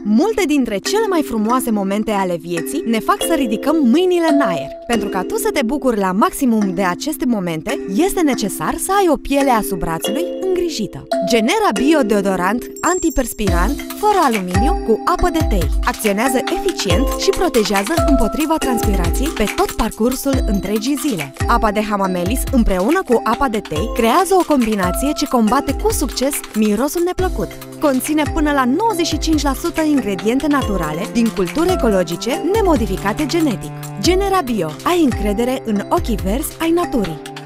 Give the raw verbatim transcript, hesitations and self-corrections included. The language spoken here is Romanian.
Multe dintre cele mai frumoase momente ale vieții ne fac să ridicăm mâinile în aer. Pentru ca tu să te bucuri la maximum de aceste momente, este necesar să ai o piele a sub brațului îngrijită. Genera Bio deodorant antiperspirant fără aluminiu cu apă de tei. Acționează eficient și protejează împotriva transpirației pe tot parcursul întregii zile. Apa de Hamamelis împreună cu apa de tei creează o combinație ce combate cu succes mirosul neplăcut. Conține până la nouăzeci și cinci la sută ingrediente naturale din culturi ecologice nemodificate genetic. Genera Bio. Ai încredere în ochii verzi ai naturii.